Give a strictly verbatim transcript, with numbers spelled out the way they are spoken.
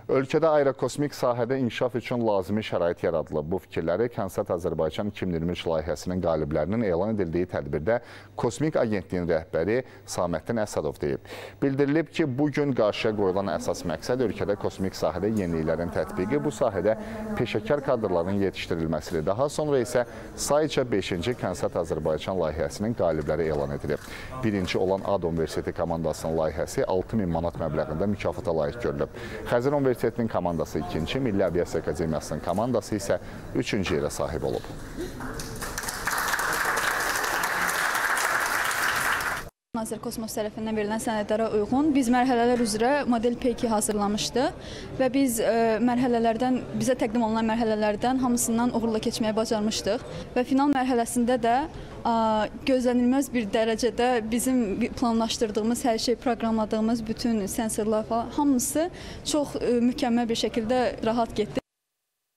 Ölkədə aerokosmik sahədə inkişaf üçün lazımi şərait yaradılıb. Bu fikirləri Kənsat Azərbaycan iki min iyirmi üç layihəsinin qaliblərinin elan edildiyi tədbirdə Kosmik Agentliyin rəhbəri Saməddin Əsədov deyib. Bildirilib ki, bugün qarşıya qoyulan əsas məqsəd ölkədə kosmik sahədə yeniliklərin tətbiqi, bu sahədə peşəkar kadrların yetişdirilməsidir. Daha sonra isə sayca beşinci Kənsat Azərbaycan layihəsinin qalibləri elan edilib. Birinci olan AD Universiteti komandasının layihəsi altı min manat məbləğində mükafata layiq görülüb. Xəzər Universitetinin komandası ikinci, Milli Aviasiya Akademiyasının komandası isə üçüncü yerə sahib olub. Nazir Kosmos tərəfindən verilən sənədlərə uyğun biz mərhələlər üzrə model P iki hazırlamışdıq və biz ə, mərhələlərdən, bizə təqdim olunan mərhələlərdən hamısından uğurla keçməyi bacarmışdıq və final mərhələsində də ə, gözlənilməz bir dərəcədə bizim planlaşdırdığımız hər şey, proqramladığımız bütün sensorlar falan hamısı çox ə, mükəmməl bir şəkildə rahat getdi.